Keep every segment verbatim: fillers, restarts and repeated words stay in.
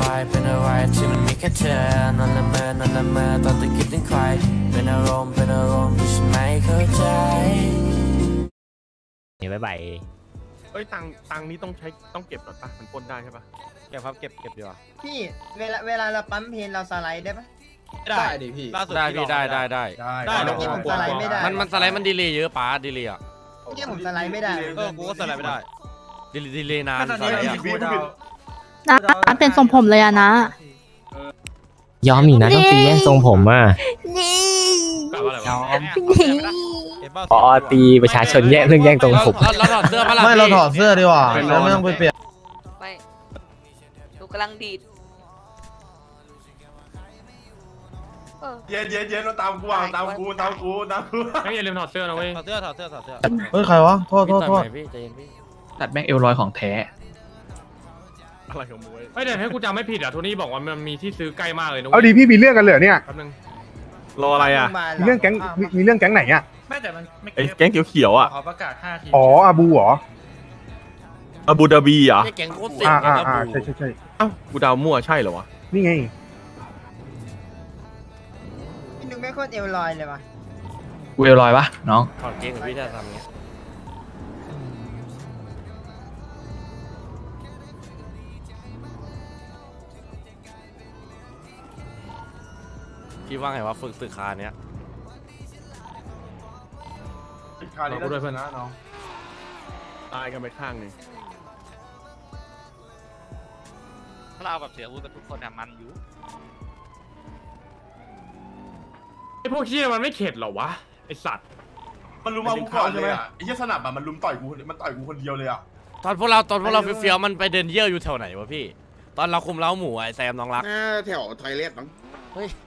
เป็นอะไรที่มันมีแค่เธอนอนละเมอนอนละเมอตอนตะคิดถึงใครเป็นอารมณ์เป็นอารมณ์ที่ฉันไม่เข้าใจนี่บ๊ายบายเอ้ยตังตังนี้ต้องใช้ต้องเก็บหรอปะมันปนได้ใช่ปะเก็บครับเก็บเก็บดีกว่าพี่เวลาเวลาเราปั๊มเพนเราสไลด์ได้ปะได้ดิพี่ได้พี่ได้ได้ได้ได้เมื่อกี้ผมสไลด์ไม่ได้มันมันสไลด์มันดีเลย์เยอะป้าดีเลย์อ่ะเมื่อกี้ผมสไลด์ไม่ได้เออกูก็สไลด์ไม่ได้ดีดีเลย์นานสไลด์นะเป็นทรงผมเลยอะนะยอมอยู่นะต้องตีแย่งทรงผมอ่ะยอมพอตีประชาชนแย่งเรื่องแย่งทรงผมเราถอดเสื้อมาไม่เราถอดเสื้อดีกว่าเราไม่ต้องไปเปลี่ยนไม่ดูกำลังดีดเย็นเย็นเย็นมาตามกูอ่ะตามกูตามกูตามกูไม่อย่าลืมถอดเสื้อนะเว้ยถอดเสื้อถอดเสื้อถอดเสื้อเฮ้ยใครวะโทษโทษโทษตัดแบงเอลลอยของแท้อะไรของมึงไม่เดี๋ยวให้กูจำไม่ผิดอ่ะโทนี่บอกว่ามันมีที่ซื้อใกล้มากเลยนะเอาดีพี่มีเรื่องกันเลยเนี่ยแป๊บนึงรออะไรอ่ะมีเรื่องแก๊งมีเรื่องแก๊งไหนอ่ะไม่แต่มันไอ้แก๊งเขียวๆอ่ะเขาประกาศห้าทีอ๋ออาบูเหรออาบูดาบีเหรอแก๊งโคตรเสี่ยงอ่าอ่าใช่ใช่ใช่อ้าวกูดาวมั่วใช่เหรอวะนี่ไงพี่นึกไม่โคตรเอลลอยเลยวะกูเอลลอยปะน้องถอดเกงกับพี่จะทำเงี้ยพี่ว่าไงวะฝึกตึกคาเนี้ยตึกคานี้ด้วยเพื่อนนะน้องตายกันไปข้างนึงถ้าเราแบบเสียอาวุธกันทุกคนเนี่ยมันอยู่ไอพวกเชี่ยมันไม่เข็ดหรอวะไอสัตว์มันลุมเอากูก่อนใช่ไหมไอเชี่ยสนับอ่ะมันลุมต่อยกูมันต่อยกูคนเดียวเลยอ่ะตอนพวกเราตอนพวกเราเฟี้ยวมันไปเดินเยี่ยวอยู่แถวไหนวะพี่ตอนเราคุมเล้าหมูไอแซมน้องรักแถวไทยเลสมั้งเฮ้ย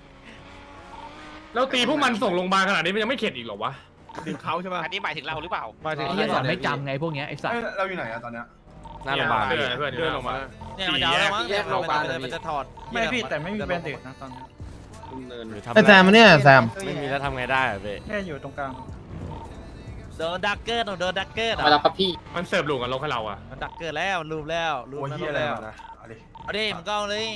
เราตีพวกมันส่งโรงพยาบาลขนาดนี้มันยังไม่เข็ดอีกหรอวะถึงเขาใช่ไหมอันนี้หมายถึงเราหรือเปล่าหมายถึงไอ้ที่สอนไม่จำไงพวกเนี้ยไอ้สัตว์เราอยู่ไหนอะตอนเนี้ยหน้าโรงพยาบาลเพื่อนเดินลงมาเนี่ยมันจะเอาแล้วมั้งแยกโรงพยาบาลมันจะถอดไม่พี่แต่ไม่มีแบนเด็ดนะตอนนี้ไอ้แซมมันเนี่ยแซมไม่มีแล้วทำไงได้อะเบ้แค่อยู่ตรงกลางโดนดักเกอร์โดนดักเกอร์มาแล้วครับพี่มันเสิร์ฟหลุมกับลงให้เราอะมันดักเกอร์แล้วรูปแล้วรูปแล้วเอาดิมันก็เอาเลย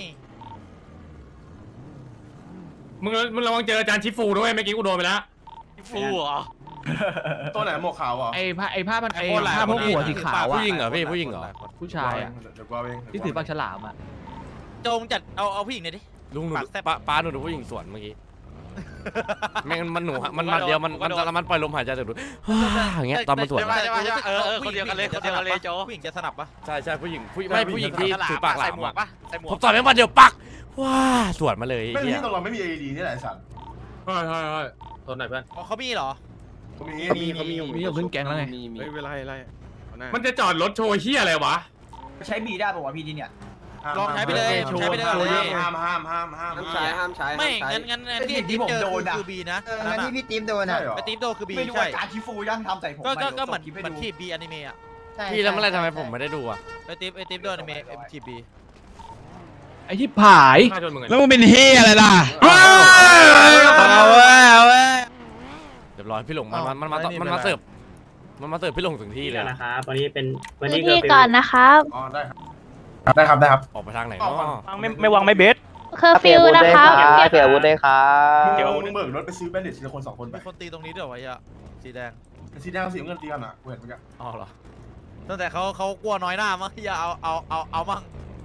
มึงมึงระวังเจออาจารย์ชิฟูด้วยเมื่อกี้กูโดนไปแล้วชิฟูเหรอตัวไหนหมวกขาวอ่ะไอ้ผ้าไอ้ผ้ามันไอ้ผ้าพวกหัวสีขาวผู้หญิงเหรอพี่ผู้หญิงเหรอผู้ชายอ่ะที่ถือปากฉลามอ่ะจงจัดเอาเอาผู้หญิงหน่อยดิลุงหนูป้าป้าหนูดูผู้หญิงสวนเมื่อกี้แม่งมันหนูมันมาเดียวมันมันมันปล่อยลมหายใจถึงดูอย่างเงี้ยตอนมาสวนเออเออคนเดียวกันเลยคนเดียวกันเลยโจผู้หญิงจะสนับปะใช่ใช่ผู้หญิงผู้ไม่ผู้หญิงที่ถือปากหลามปะผมต่อยแม่งมาเดียวปักว้าสวนมาเลยไม่ที่ตรงเราไม่มี เอ ดี นี่แหละสัตว์ใช่ใช่ใช่ตัวไหนเพื่อนเขามีเหรอเขามีมีเขามีมีขึ้นแกงแล้วไงไม่เป็นไรไรมันจะจอดรถโชว์เฮียอะไรวะใช้บีได้ป่าวพี่นี่เนี่ยลองใช้ไปเลยใช้ไปเลยห้ามห้ามห้ามห้ามใช้ห้ามใช้ไม่งั้นงั้นที่ที่ผมโดนคือบีนะงั้นที่พี่ติ๊มโดนอ่ะไปติ๊มโดนคือบีใช่การชิฟูยังทำใส่ผมก็ก็เหมือนเหมือนที่บีอนิเมะอ่ะพี่แล้วเมื่อไรทำไมผมไม่ได้ดูอ่ะไปติ๊มไปติ๊มโดนอนิเมะทีบีไอ้ที่ผายแล้วมึงเป็นเฮียอะไรล่ะเอาเว้ยเอาเว้ยเรียบร้อยพี่หลงมันมันมามันมาเสิร์ฟมันมาเสิร์ฟพี่หลงถึงที่เลยนะครับวันนี้เป็นวันนี้ก่อนนะครับอ๋อได้ครับได้ครับได้ครับออกไปทางไหนเนาะไม่ไม่วางไม่เบสเคอร์ฟิวนะครับเสียอาวุธได้ครับเดี๋ยวมึงเบิกรถไปซื้อแบนเด็ดทีละคนสองคนไปคนตีตรงนี้ด้วยวะยะสีแดงสีแดงสีเงินตีกันอ่ะกูเห็นเมื่อกี้อ๋อเหรอตั้งแต่เขาเขากลัวน้อยหน้ามั้งอย่าเอาเอาเอาเอามั่ง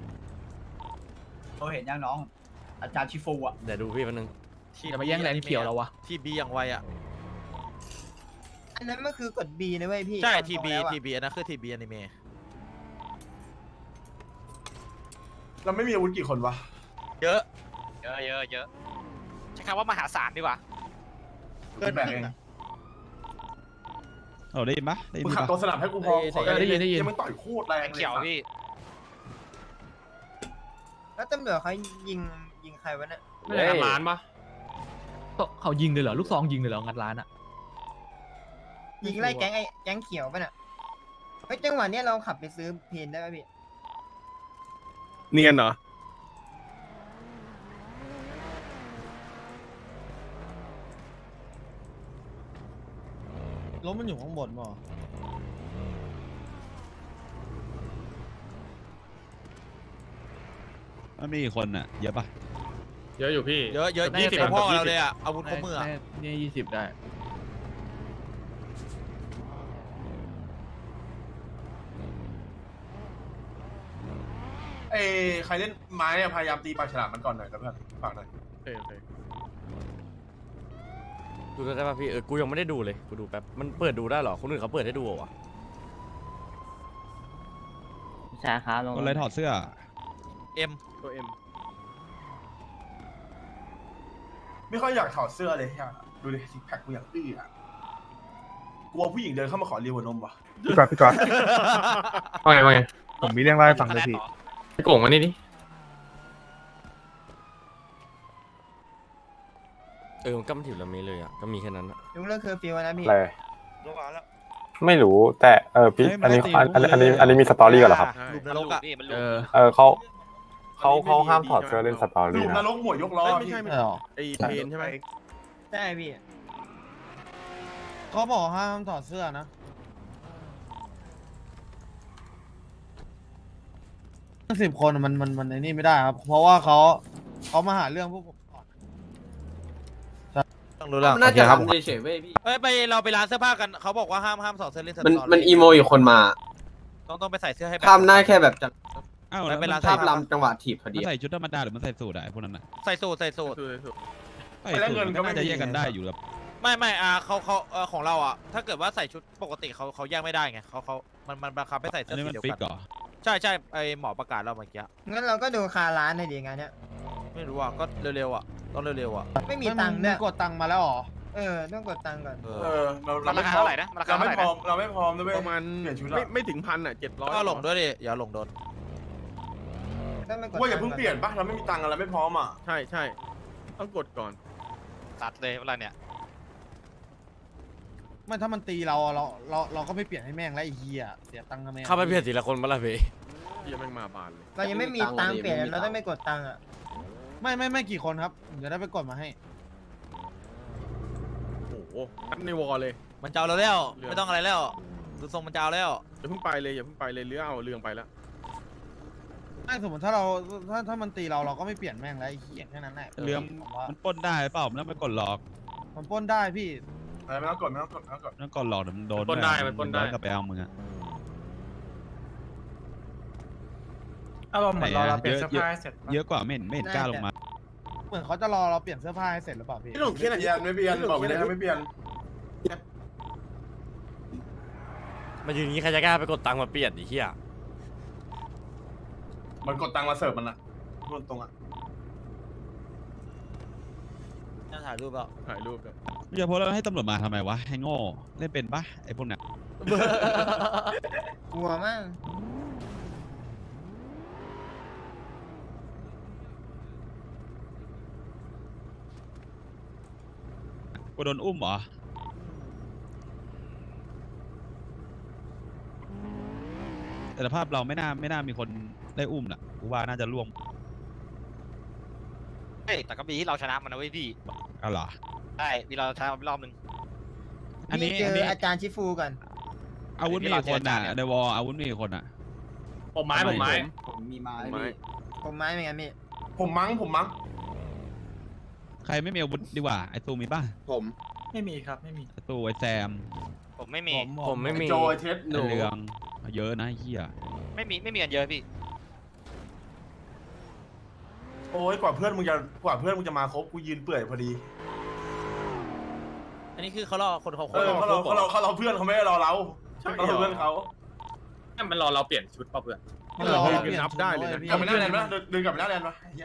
เขาเห็นยังน้องอาจารย์ชิฟูอ่ะเดี๋ยวดูพี่แป๊บนึงจะมาแย่งแลนเขียวเราวะทีบีอย่างไวอ่ะอันนั้นมันคือกด B นะเว้ยพี่ใช่ทีบีทีบีอันนั้นคือทีบีอนิเมะเราไม่มีอาวุธกี่คนวะเยอะเยอะเยอะเยอะใช้คำว่ามหาศาลดีกว่าเกินแบบเองเออได้ยินปะได้ยินปะขับตัวสลับให้กูพอได้ยินได้ยินมันต่อยโคตรแรงเขียวพี่แล้วตำรวจเขายิงยิงใครวะเนี่ยไม่ได้ร้านปะเขายิงเลยเหรอลูกซองยิงเลยเหรองัดร้านอ่ะยิงไล่แก๊งไอ้แก๊งเขียวป่ะน่ะเฮ้ยจังหวะนี้เราขับไปซื้อเพนได้ไหมพี่เนียนเหรอรถมันอยู่ข้างบนมั้งมันมีกี่คนอ่ะเยอะปะเยอะอยู่พี่เยอะเยอะยี่สิบพ่อเราเลยอ่ะอาวุธครบมืออ่ะนี่ยี่สิบได้เอ้ใครเล่นไม้อะพยายามตีปลาฉลามมันก่อนหน่อยครับเพื่อนฝากหน่อยโอเคโอเคดูได้ป่ะพี่เออกูยังไม่ได้ดูเลยกูดูแป๊บมันเปิดดูได้เหรอคนอื่นเขาเปิดให้ดูเหรอวะใช่ครับลงคนเลยถอดเสื้อเอ็มตัวเอ็มไม่ค่อยอยากถอดเสื้อเลยอะดูดิซิกแพคกูอยากดื้ออะกลัวผู้หญิงเดินเข้ามาขอเรียวนมว่ะพี่ก๊อตพี่ก๊อตว่าไงว่าไงผมมีเรื่องเล่าให้ฟังเลยพี่ไอ้โก่งมานี่ดิเออมันก็มันถิบละเมเลยอ่ะก็มีแค่นั้นอะลุงเลิกเคอร์ฟิวนะพี่อะไรไม่รู้แต่เออพี่อันนี้อันนี้อันนี้อันนี้มีสตอรี่ก่อนเหรอครับลูกนรกอ่ะเออเออเขาเขาเขาห้ามถอดเสื้อเล่นสตอลูรี่กนนะรกหมวยยกล้อไม่พี่ใช่ไม่ไม่หรอไอ้เทนใช่ไหมใช่พี่เขาบอกห้ามถอดเสื้อนะสิบคนมันมันมันไอ้นี่ไม่ได้ครับ เพราะว่าเขาเขามาหาเรื่องพวกผมก่อนต้องรู้เรื่องน่าจะทำเฉยๆเว้ยพี่เอ้ยไปเราไปร้านเสื้อผ้ากันเขาบอกว่าห้ามห้ามถอดเสื้อเล่นสตอมันรี่มันอีโมอยู่คนมาต้องต้องไปใส่เสื้อให้แบบทำได้แค่แบบจะอ้าวไปแล้วไปมันร้านใส่ภาพลำจังหวะถีบพอดีมันใส่ชุดธรรมดาหรือมันใส่สูทอะไอ้พวกนั้นอะใส่สูทใส่สูทคือคือใส่สูทมันก็น่าจะแยกกันได้อยู่แล้วไม่ไม่อ่าเขาเขาเออของเราอ่ะถ้าเกิดว่าใส่ชุดปกติเขาเขาแยกไม่ได้ไงเขาเขามันมันบังคับให้ใส่อัเสื้นอนี้สีมันเดียวฟิกกันเหรอใช่ใช่ไอหมอประกาศเราเมื่อกี้งั้นเราก็ดูคาร้านในดีงานเนี้ยไม่รู้อ่ะก็เร็วๆอ่ะต้องเร็วๆอ่ะไม่มีตังค์เนี่ยกดตังค์มาแล้วหรอเออต้องกดตังค์ก่อนเอเอออเราเราไม่พร้อมเราไม่พร้อมเราไม่พร้อมนะเว้ยประมาณเปลี่ยนชุดไม่อะไม่ถึงพันอ่ะเจ็ดร้อยก็หลงด้วยดิอย่าหลงโดนต้องไปกดว่าอย่าเพิ่งเปลี่ยนปะเราไม่มีตังค์อะไรไม่พร้อมอ่ะใช่ใช่ต้องกดก่อนตัดเลยเวลาเนี่ยไม่ถ้ามันตีเราเราเราเราก็ไม่เปลี่ยนให้แม่งแล้วไอ้เหี้ยเสียตังค์ทำไมเข้าไปเปลี่ยนทีละคนมาละพี่ยังไม่มาบานเลยเรายังไม่มีตังค์เปลี่ยนเราต้องไม่กดตังค์อ่ะไม่ไม่ไม่กี่คนครับเดี๋ยวได้ไปกดมาให้โอ้โหนัดในวอลเลยมันจะเอาเราแล้วไม่ต้องอะไรแล้วดูทรงมันจะเอาแล้วอย่าเพิ่งไปเลยอย่าเพิ่งไปเลยเรือเอาเรืองไปแล้วถ้าสมมติถ้าเราถ้าถ้ามันตีเราเราก็ไม่เปลี่ยนแม่งแล้วไอ้เหี้ยแค่นั้นแหละเรื่องผมว่ามันปล้นได้เปล่ามันต้องไปกดหลอกมันปล้นได้พี่อะไรไม่ต้องกดไม่ต้องกดไม่ต้องกดต้องกดหลอกเดี๋ยวมันโดนปล้นได้มันปล้นได้ย้อกลับไปเอามึงอะอารมณ์เหมือนเราเปลี่ยนเสื้อผ้าเสร็จเยอะกว่าไม่เห็นไม่เห็นกล้าลงมาเหมือนเขาจะรอเราเปลี่ยนเสื้อผ้าให้เสร็จหรือเปล่าพี่ไม่หลงไม่เคียนเปลี่ยนไม่เปลี่ยนบอกไปเลยไม่เปลี่ยนมายืนอย่างนี้ใครจะกล้าไปกดตังค์มาเปลี่ยนไอ้เหี้ยมันกดตังค์มาเสิร์ฟมันอะพูดตรงอะน่าถ่ายรูปแล้วถ่ายรูปกันอย่าพอแล้วให้ตำรวจมาทำไมวะให้โง่เล่นเป็นปะไอ้พวกเนี้ยกลัวมากกูโดนอุ้มเหรอแต่สภาพเราไม่น่าไม่น่ามีคนได้อุ้มน่ะกูว่าน่าจะร่วมเฮ้ยแต่ก็มีที่เราชนะมันนะเว้ยพี่เอาเหรอใช่มีเราชนะรอบนึงอันนี้พี่เจอันอนี้อาจารย์ชิฟูก่อนอาวุธมีกี่คนอ่ะในวอลอาวุธมีกี่คนอ่ะผมไม้ผมไม้ผมมีไม้ไม้ผมไม้เป็นไงพี่ผมมั้งผมมั้งใครไม่มีอาวุธดีกว่าไอ้ตูมีป่ะผมไม่มีครับไม่มีไอ้ตูไอ้แซมผมไม่มีผมไม่มีโจยเทสหไอ้นูเรืองเยอะนะไอ้เฮียไม่มีไม่มีกันเยอะพี่โอ้ยกว่าเพื่อนมึงจะกว่าเพื่อนมึงจะมาครบกูยืนเปื่อยพอดีอันนี้คือเขารอคนเขาคเอน อเขาเราเขาเราเขาเราเพื่อนเขาไม่ได้รอเราเขาเราเพื่อนเขามันรอเราเปลี่ยนชุดป่ะเพื่อนมันรอเราเปลี่ยนนับได้เลยนะพี่กลับไปหน้าแลนด์ปะเดินเดินกลับไปหน้าแลนด์ปะเฮีย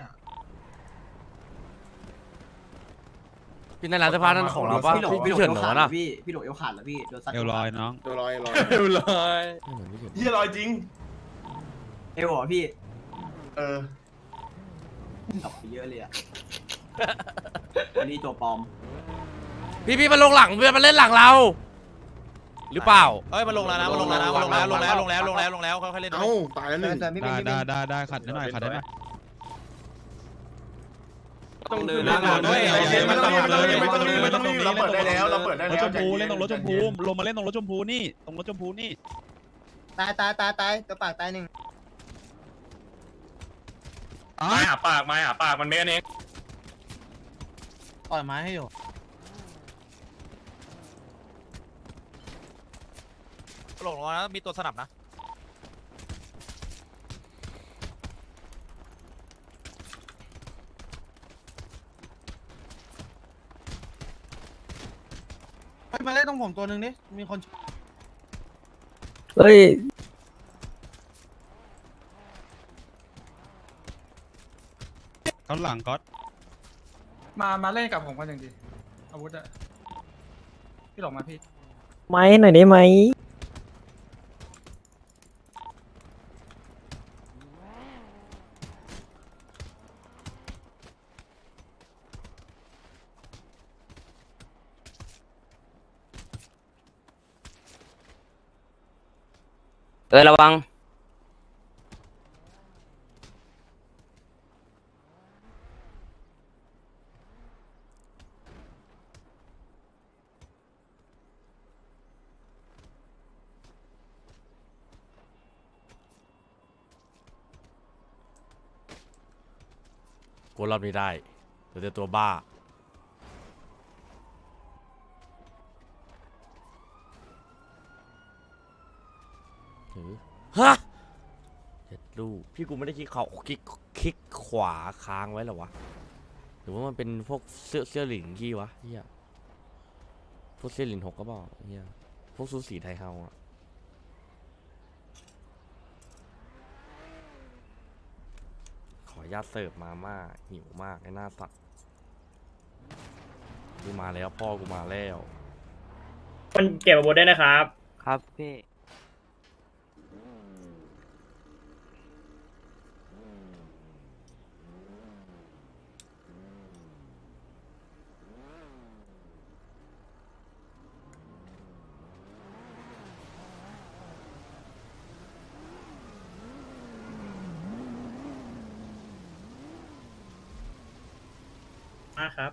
พี่ในร้านเสื้อผ้านั่นของเราป่ะพี่พี่เฉินเหรอนะพี่พี่หลงเอวขาดแล้วพี่โดนซัดเอลลอยน้องตัวลอยลอยเร็วเลยเฮียลอยจริงเอวเหรอพี่เออตกไปเยอะเลยอ่ะอันนี้ตัวปลอมพี่พี่มาลงหลังเพื่อนมาเล่นหลังเรา หรือเปล่าเอ้ยมาลงแล้วนะมาลงแล้วนะมาลงแล้วลงแล้วลงแล้วลงแล้วลงแล้วค่อยๆเล่นเอ้าตายแล้วหนึ่งแต่พี่เป็ได้นพี่เป็ได้นได้ได้ขัดได้หน่อยขัดได้หน่อยต้องเดินไม่ต้องรีบไม่ต้องรีบไม่ต้องรีบไม่ต้องรีบเราเปิดได้แล้วเราเปิดได้รแล้ถวชมพูเล่นตรงรถชมพูลงมาเล่นตรงรถชมพูนี่ตรงรถชมพูนี่ตายตายตายตายตัวปากตายหนึ่งไม้หาปากไม้หาปากมันเมกันเองต่อยไม้ให้อยู่หลงลงนะมีตัวสนับนะไปมาเล่นตรงผมตัวหนึ่งดิมีคนเฮ้ยเขาหลังก๊อตมามาเล่นกับผมกันอย่างดีอาวุธอะพี่หลงมาพี่ไม้หน่อยได้ไหมเออระวังกูรอบนี้ได้เดี๋ยวเจอตัวบ้าถือฮะเจ็ดลูกพี่กูไม่ได้คลิกเขาคลิกคลิกขวาค้างไว้เหรอวะหรือว่ามันเป็นพวกเสื้อเสื้อหลินกี้วะเฮียพวกเสื้อหลินหกก็บอกเฮียพวกซูสีไทยเฮาอะขออนุญาตเสิร์ฟมาม่าหิวมากไอ้หน้าสัตว์กูมาแล้วพ่อกูมาแล้วคนเก็บอาวุธได้นะครับครับพี่มาครับ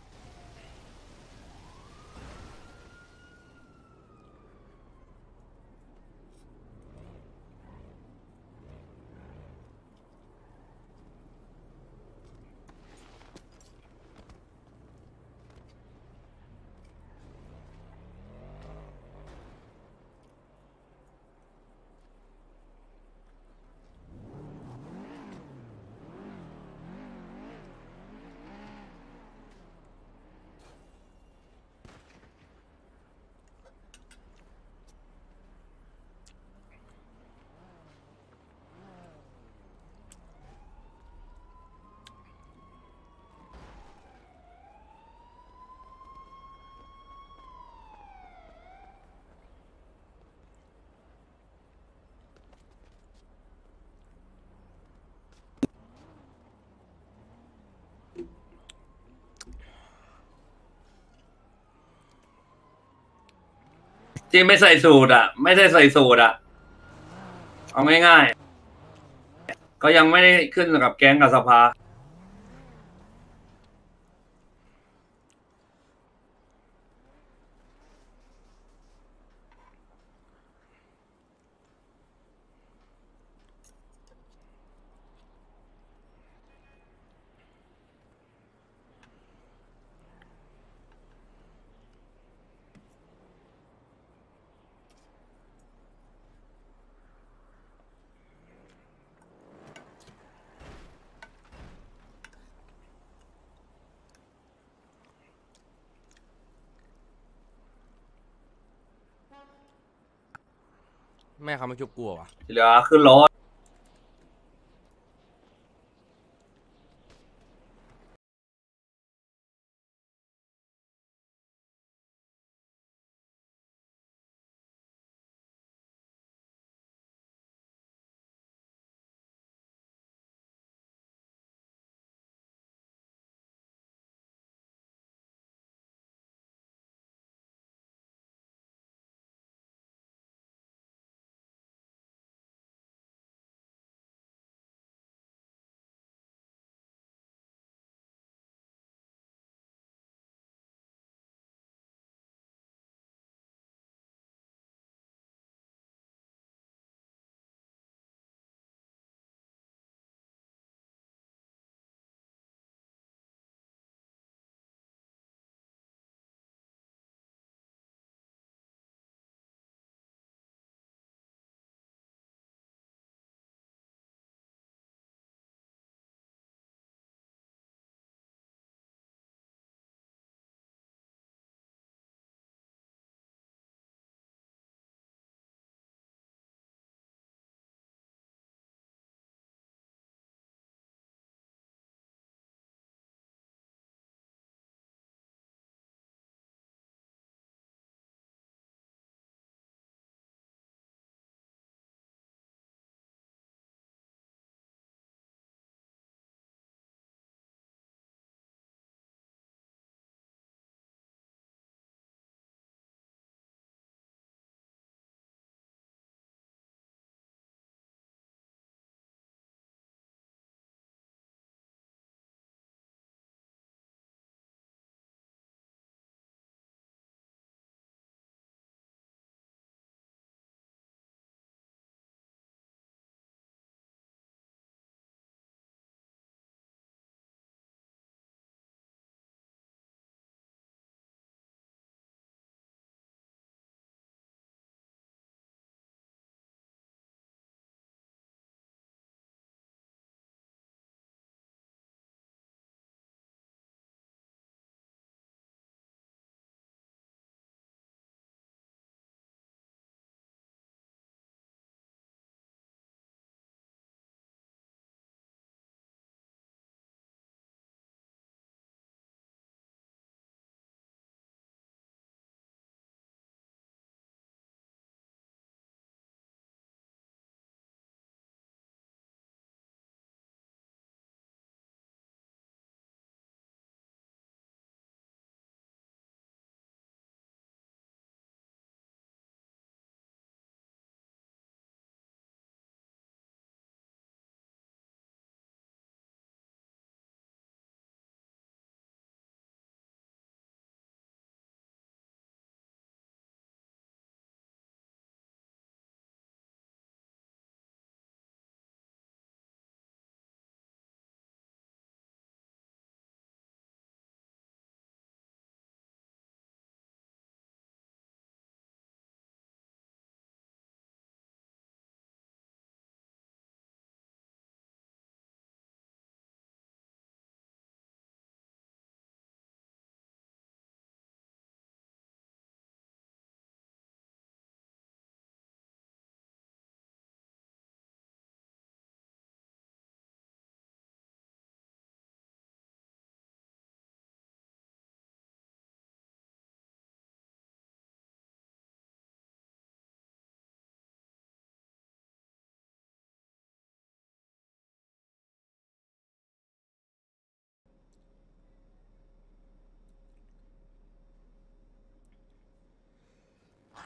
ที่ไม่ใส่สูตรอ่ะไม่ได้ใส่สูตรอ่ะเอาง่ายๆก็ยังไม่ได้ขึ้นกับแก๊งกับสภาแม่เขาไม่ชุบกลัววะเหลือขึ้นรถ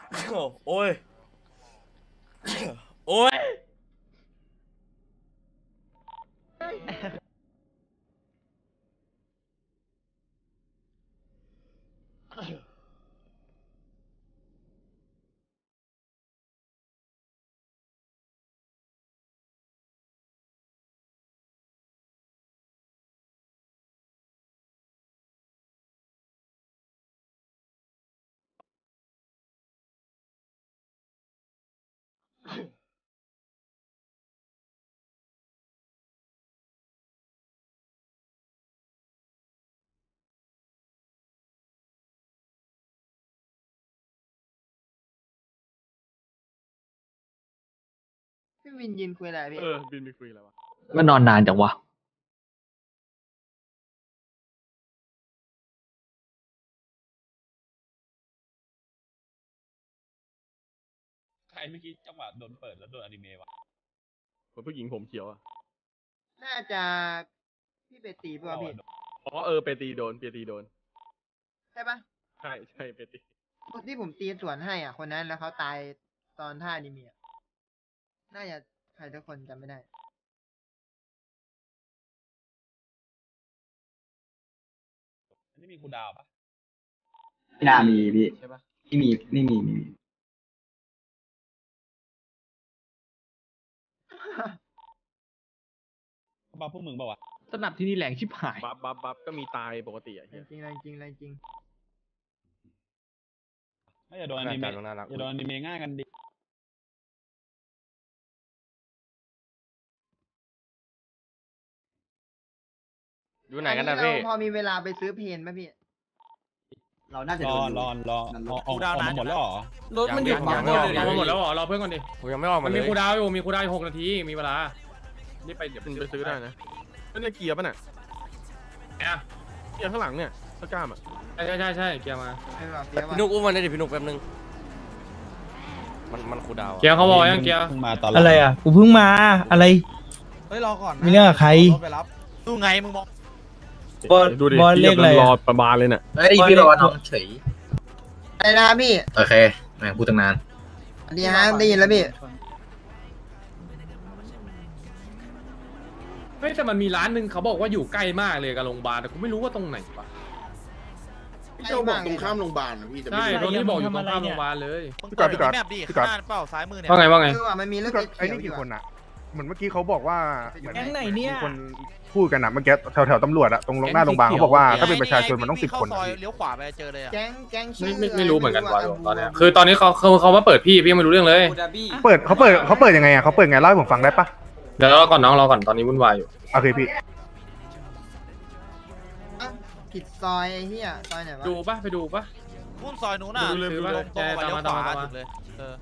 โอ้ยโอ้ยพี่วินยินคุยอะไรพี่เออบินไปคุยอะไรวะมันนอนนานจังวะใครเมื่อกี้จังหวะโดนเปิดแล้วโดนอนิเมะวะคนผู้หญิงผมเขียวอ่ะน่าจะพี่เปตีป่ะพี่อ๋อเออเปตีโดนเปตีโดนใช่ปะใช่ใช่เปตีที่ผมตีสวนให้อ่ะคนนั้นแล้วเขาตายตอนท่านิเมียน่าจะใครทุกคนจำไม่ได้อันนี้มีคูดาวปะไม่น่ามีพี่ใช่ปะไม่มีไม่มีไม่มีบัฟพวกมึงเปล่าวะสนับที่นี่แรงชิบหายบัฟบัฟบัฟก็มีตายปกติอ่ะจริงจริงจริงจริงไม่อย่าโดนอนิเมะอย่าโดนอนิเมะง่ายกันดิอยู่ไหนกันนะพี่พอมีเวลาไปซื้อเพนไหมพี่เราน่าจะรโดอน รอรอออกออกมาหมดแล้วเหรอรถมันหยุดยังไม่ออกมาหมดแล้วเหรอรอเพื่อนก่อนดิผมยังไม่ออกมัมาน เลมียคูดาวอยู่มีคูดาวหกนาทีมีเวลานี่ไปเดี๋ยวมันไปซื้อได้นะนั่นเนี่ยเกียร์ป่ะน่ะเนี่ยเกียร์ข้างหลังเนี่ยตะกร้ามอ่ะใช่ใช่ใช่ใช่เกียร์มาพี่นุกอุ้มมันได้ดิพี่นุกแป๊บนึงมันมันคูดาวเกียร์เขาบอกยังเกียร์มาตอนอะไรอ่ะกูเพิ่งมาอะไรเฮ้ยรอก่อนนะมีเรื่องกับใครไปรับดูไงมึงมองบอลดูดิบอลเลขอะไรรออะประมาณเลยน่ะเฮ้ยพี่รอน้องเฉยอะไรนะพี่โอเคแม่งพูดตั้งนานอันนี้ฮะได้ยินแล้วพี่เฮ้ยแต่มันมีร้านหนึ่งเขาบอกว่าอยู่ใกล้มากเลยกับโรงพยาบาลแต่กูไม่รู้ว่าตรงไหนวะพี่โจบอกตรงข้ามโรงพยาบาลนะพี่แต่ไม่ใช่รู้ตรงนี้บอกอยู่ตรงข้ามโรงพยาบาลเลยมึงเปิดแมปดิข้างหน้าเปล่าซ้ายมือเนี่ยว่าไงว่าไงคือว่ามันมีเรื่องไอ้นี่กี่คนอะเหมือนเมื่อกี้เขาบอกว่าเหมือนแก๊งไหนเนี่ยมีคนพูดกันอะเมื่อกี้แถวแถวๆตำรวจอะตรงหน้าโรงพยาบาลเขาบอกว่าถ้าเป็นประชาชนมันต้องสิบคนเข้าซอยอะพี่เลี้ยวขวาไปเจอเลยอ่ะแก๊งแก๊งชื่ไม่อไม่ไม่รู้เหมือนกันว่าตอนเนี้ยคือตอนนี้เขาเขาเขาว่าเปิดพี่พี่ยังไม่รู้เรื่องเลยเปิดเขาเปิดเขาเปิดยังไงอะเขาเปิดไงเล่าให้ผมฟังได้ปะเดี๋ยวรอก่อนน้องรอก่อนตอนนี้วุ่นวายอยู่โอเคพี่ผิดซอยไอ้เหี้ยซอยไหนวะดูปะไปดูปะพุ่นซอยนู้นน่ะดูเลยคือดูเลยตรงไปแจเลี้ยวตามขมาวาตามมาสุดเลยเออ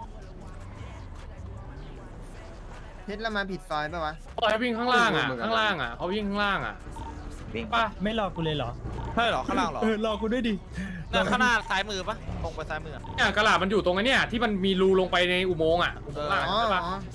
เทสแล้วมาผิดซอยปะวะปล่อยให้วิ่งข้างล่างอ่ะข้างล่างอ่ะเขาวิ่งข้างล่างอ่ะวิ่งปะไม่รอกูเลยเหรอใช่เหรอข้างล่างเหรอเออรอกูด้วยดินั่นข้างหน้าซ้ายมือปะตรงไปซ้ายมือเนี่ยกระดาษมันอยู่ตรงไอ้เนี่ยที่มันมีรูลงไปในอุโมงค์อ่ะอุโมงค์ล่างอ๋อใช่ปะอ๋อ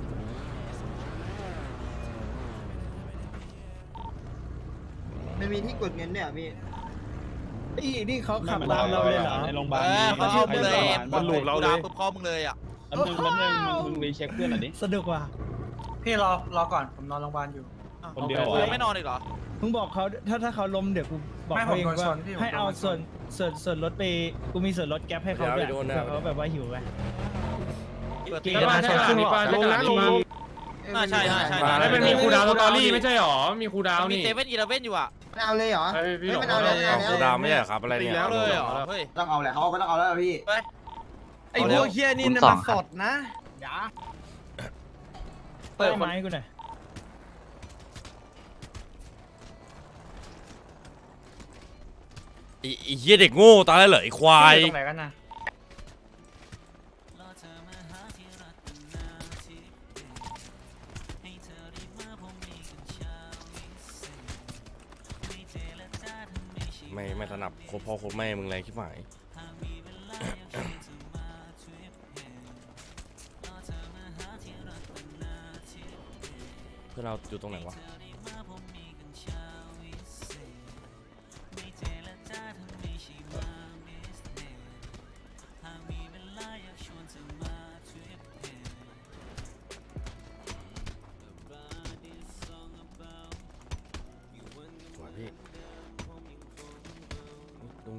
มันมีที่กดเงินด้วยเหรอพี่นี่นี่เขาขับตามเราเลยเหรอในโรงพยาบาลเออเขาเอามึงเลยมันหลุดเราเลยปุ๊บเขามึงเลยอ่ะแป๊บนึงแป๊บนึงมึงมึงรีเช็คเพื่อนหน่อยดิสนุกว่ะพี่รอรอก่อนผมนอนโรงพยาบาลอยู่คนเดียวเหรมึองไม่นอนอีกเหรอมึงบอกเขาถ้าถ้าเขาล้มเดี๋ยวกูบอกไม่เขาเองผมโดนชว่านพี่ผมให้เอาโดนชนส่วนส่วนส่วนรถไปกูมีส่วนลดแก๊ปให้เขาด้วยเดี๋ยวไปโดนนะเผื่อเขาแบบว่าหิวไปเปิดเกตีมใช่ปะใช่กระดาษนี้ปะใช่กระดาษนี้ปะอ่าใช่ใช่ใช่ไอ้มันมีคูลดาวน์สตอรี่ไม่ใช่หรอมีคูลดาวน์มีนี่เซเว่นอีเลฟเว่นอยู่อ่ะมันเอาเลยเหรอเฮ้ยพี่เฮ้ยหลงมันเอาเลยเอาเอาคูเลยดาวไม่ใช่เหรอครับอะไรเนี่ยแล้วเลยเหรอเฮ้ยต้องเอาแหละเขาก็ต้องเอาแล้วพี่ไอ้พวกเฮียนี่เนี่ยมันสดนะอย่าเปิดไม้กูหน่อยไอ้ไอ้เหี้ยเด็กโง่ตายแล้วเหรอไอ้ควายตรงไหนกันนะไม่ไม่ถนับโคตรพ่อโคตรแม่มึงแรงชิบหายเพื่อนเราอยู่ตรงไหนวะ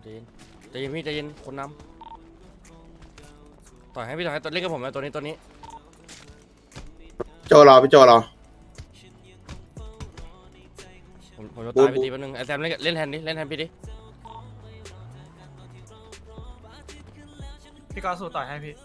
เย็นใจเย็นพี่ใจเย็นคนนำต่อยให้พี่ต่อยให้ตัวเล่นกับผมนะตัวนี้ตัวนี้โจรอพี่โจรอผมผมจะตายไปทีแป๊บนึงไอแซมเล่นเล่นแทนดิเล่นแทนพี่ดิพี่ก็สู้ต่อยให้พี่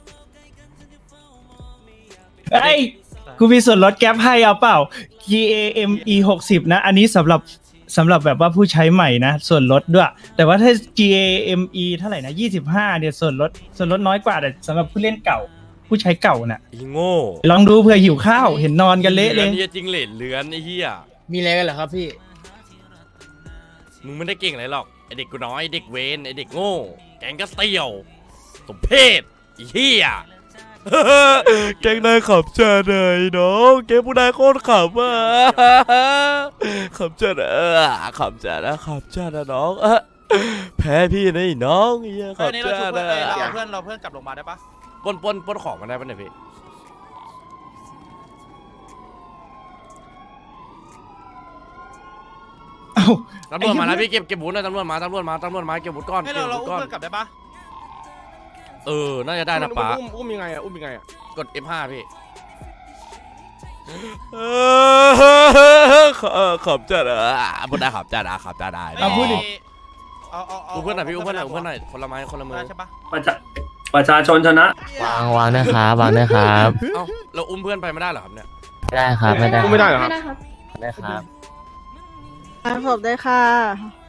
ไอ้ยกูมีส่วนลดแก๊ปให้เอาเปล่า G A M E หกสิบนะ อันนี้สำหรับสำหรับแบบว่าผู้ใช้ใหม่นะส่วนลดด้วยแต่ว่าถ้า G A M E เท่าไหร่นะยี่สิบห้าเนี่ยส่วนลดส่วนลดน้อยกว่าแต่สำหรับผู้เล่นเก่าผู้ใช้เก่าน่ะอีโง่ลองดูเผื่อหิวข้าวเห็นนอนกันเละเลยเหี้ยจริงเหลนเลือนไอ้เหี้ยมีอะไรกันเหรอครับพี่มึงไม่ได้เก่งอะไรหรอกไอเด็กกูน้อยไอเด็กเวนไอเด็กโง่แกงก็เตียวสมเพศไอ้เหี้ยแกงนายขับจัดเลยน้องแกงผู้นายโคตรขับอ่ะขับจัดเออขับจัดนะขับจัดนะน้องแพ้พี่นะน้องเหี้ยขับจัดนะเราเพื่อนเราเพื่อนกลับลงมาได้ปะปนปนปนของมันได้ปะเนี่ยพี่ตำรวจมาแล้วพี่เก็บเก็บบุญนะตำรวจมาตำรวจมาตำรวจมาเก็บบุญก้อนเก็บบุญก้อนกลับได้ปะเออน่าจะได้นะป๋าอุ้มยังไงอ่ะอุ้มยังไงอ่ะกด เอฟ ห้า พี่ขับจัดอ่ะพูดได้ขับจัดอ่ะขับจัดได้เอาพูดดิเอาเอาเอาเพื่อนหน่อยพี่เพื่อนหน่อยเพื่อนหน่อยคนละไม้คนละมือใช่ปะประชาประชาชนชนะวางวางนะครับวางนะครับเอ้าเราอุ้มเพื่อนไปไม่ได้เหรอครับเนี่ยไม่ได้ครับไม่ได้อุ้มไม่ได้เหรอครับได้ครับอ่านศพได้ค่ะ